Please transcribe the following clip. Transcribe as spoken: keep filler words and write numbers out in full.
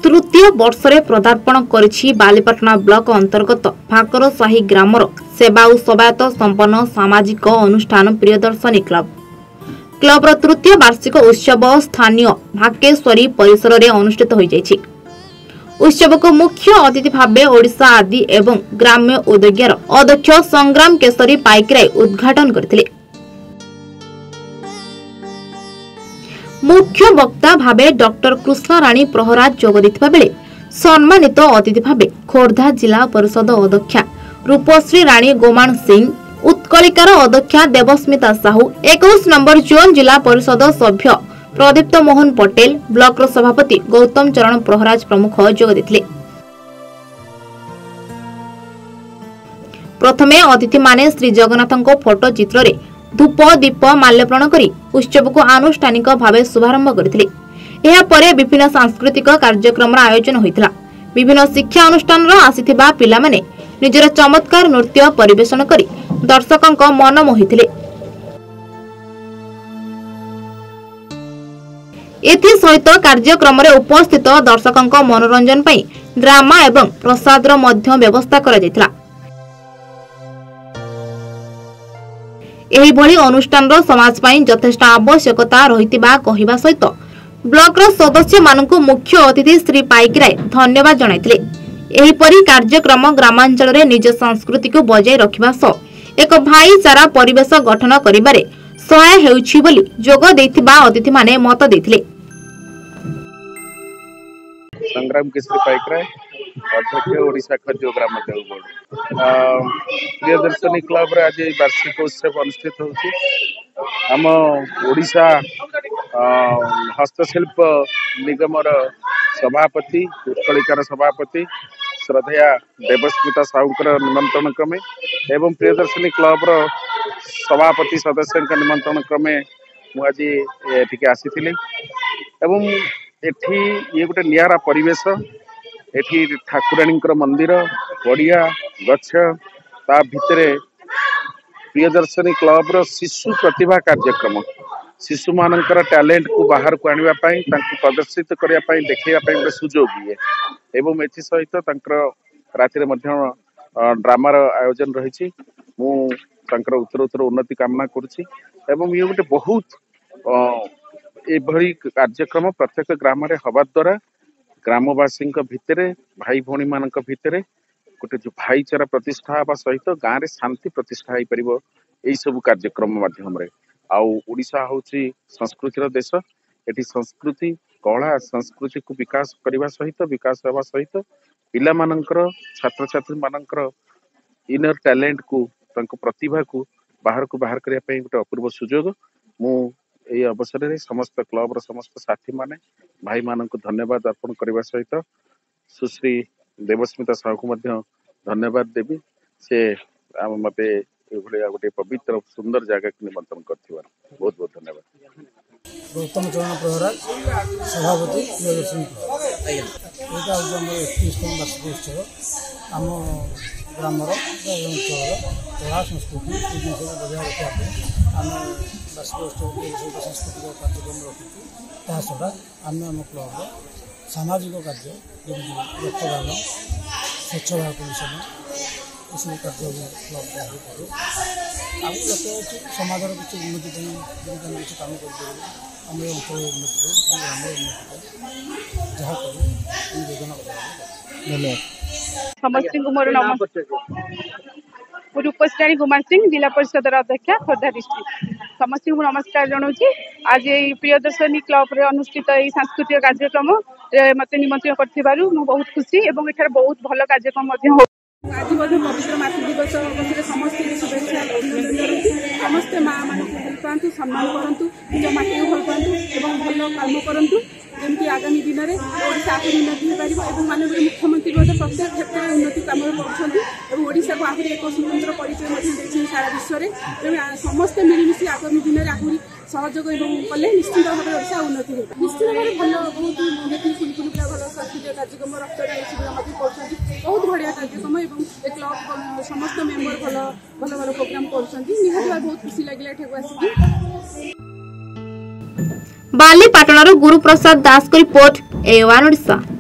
तृतीय वर्षरे पदार्पण करिछि बालीपाटना ब्लॉक अंतर्गत भाकरसाही ग्रामर सेवा और सवायत संपन्न सामाजिक अनुष्ठान प्रियदर्शनी क्लब। क्लबर तृतीय वार्षिक उत्सव स्थानीय भाकेश्वरी परिसर में अनुष्ठित हो जाइछि। उत्सव को मुख्य अतिथि भाव ओडिशा आदि एवं ग्राम्य उद्योगर अध्यक्ष संग्राम केशरी पाइकराय उद्घाटन करथिले। मुख्य वक्ता भावे डॉक्टर कृष्णराणी प्रहराज जोग देथिबा बेले सम्मानित अतिथि भावे खोर्धा जिला परिषद अध्यक्षा रूपश्री राणी गोमाण सिंह, उत्कलिकार अध्यक्षा देवस्मिता साहू, इक्कीस नंबर जोन जिला परिषद सभ्य प्रदीप्त मोहन पटेल, ब्लॉक सभापति गौतम चरण प्रहराज प्रमुख जोग देथिले। प्रथमे अतिथि माने श्री जगन्नाथଙ୍କ फोटो चित्र रे धूप दीप माल्यार्पण करी उत्सव को आनुष्ठानिक भाव शुभारंभ करथिले। एहा परे विभिन्न सांस्कृतिक कार्यक्रम आयोजन होइतिला। विभिन्न शिक्षा अनुष्ठान आसीथिबा पिला माने निजर चमत्कार नृत्य परिवेशन करी दर्शकंक मन मोहिथिले। एथि सहित कार्यक्रम रे उपस्थित दर्शकंक मनोरंजन पई ड्रामा एवं प्रसाद रो मध्य व्यवस्था करा जायतिला। एही भली अनुष्ठान रो समाज पई यथेष्ट आवश्यकता रहितिबा कहिबा सहित ब्लॉक रो सदस्य मानकु मुख्य अतिथि श्री पाइकराय धन्यवाद जणाइतिले। एही परी कार्यक्रम ग्रामांचल रे निज संस्कृति को बजाय रखिबा सह एक भाईचारा परिवेश गठन करिबारे सहाय हेउछि बोली जोग देथिबा अतिथि माने मत देथिले। संग्राम केशरी पाइकराय अध्यक्ष ओडिशा खाद्य ग्राम उद्योग बोर्ड प्रियदर्शनी क्लब रे आज वार्षिक उत्सव अनुष्ठित होछि। आम ओडिशा हस्तशिल्प निगमर सभापति उत्कलिकार सभापति श्रद्धेया देवस्मिता साहूकर निमंत्रण क्रमे एवं प्रियदर्शनी क्लब रो सभापति सदस्य निमंत्रण क्रमे मु आज एठिके आसीथिली एवं एठी ये गोटे नियारा परिवेश। एठी ठाकुराणी मंदिर पड़िया गछ ता भितरे प्रियदर्शनी क्लब रो शिशु प्रतिभा कार्यक्रम शिशु मानकर टैलेंट को बाहर को आनिबा पई तांको प्रदर्शित करिया पई देखैया पई गोटे सुजोग ये एवं एथि सहित तांकर राति रे मध्य ड्रामा रो आयोजन रहिछि। मु तांकर उत्तर उत्तर उन्नति कामना करूछि एवं ये गोटे बहुत एभली कार्यक्रम प्रत्येक ग्राम रे हवा द्वारा ग्रामवासी भितरे भाई भौणी मान भितरे गोटे जो भाईचारा प्रतिष्ठा हवा सहित गाँव रे शांति प्रतिष्ठा हो पार यही सब कार्यक्रम माध्यम रे। आउ ओडिशा होची संस्कृतिर देश। एठी संस्कृति कला संस्कृति को विकास करने सहित विकास हवा सहित पिला मानकर छात्र छात्री मानकर इनर टैलेंट को तांको प्रतिभा को बाहर को बाहर करने पे गोटे अपूर्व सुजोग। मु एई अवसर रे समस्त क्लब रो समस्त साथी माने भाई मानक धन्यवाद अर्पण करने सहित सुश्री देवस्मिता साहू को मध्य धन्यवाद देवी। से मते गोटे पवित्र सुंदर जगह को निमंत्रण कर बहुत बहुत धन्यवाद। गौतम चरण प्रहराज सभापति प्रियदर्शनी यहाँ हूँ एकतीसतम वार्षिक उत्सव आम ग्रामर अंचल कला संस्कृति ये जिन सब बजाय रखापी आम वार्षिक उत्सव सब सांस्कृतिक कार्यक्रम रखीचु। ता छड़ा आम आम क्लब्र सामाजिक कार्य जमी रक्तदान स्वच्छ भारत मिशन ये सब कार्य क्लब आगे करूँ आगे लक्ष्य समाज किसी उन्नति किसी कम कर आम अंचल उन्नति आम ग्राम उन्नति जहाँ करूँ योजना धन्यवाद। समस्त मोर नमस्कार रूपश्री राणी गोमाण सिंह जिला परिषद अध्यक्षा खोर्धा डिस्ट्रिक्ट समस्त को नमस्कार जनाऊँगी। आज ये प्रियदर्शनी क्लब अनुष्ठित ये सांस्कृतिक कार्यक्रम मत निमंत्रण कर बहुत खुशी और एठार बहुत भल कार्यक्रम आज पवित्र मातृ दिवस अवसर समस्त शुभेच्छा समस्ते माँ मान भल पातु सम्मान करूँ निज माटी को भल पातु और भल काम करूँ जमी आगामी दिन में ओडिशा आगे उन्नति हो पार और माननीय मुख्यमंत्री प्रत्येक क्षेत्र में उन्नति कम करोडिशा को आहरी एक स्वतंत्र परिचय सारा विश्व में समस्ते मिलमिशी आगामी दिन में आहरी सहयोग कले निश्चित भाव में ओडिशा उन्नति हो निश्चित भाव में भल बहुत देखिए फुलफुल भल सांस्कृतिक कार्यक्रम रक्तदान शिविर कर बहुत बढ़िया कार्यक्रम और क्लब समस्त मेम्बर भल भल भल प्रोग्राम कर बहुत खुशी लगे एठाक आसिक। बालीपाटणार गुरुप्रसाद दास को रिपोर्ट ए वन ओडिशा।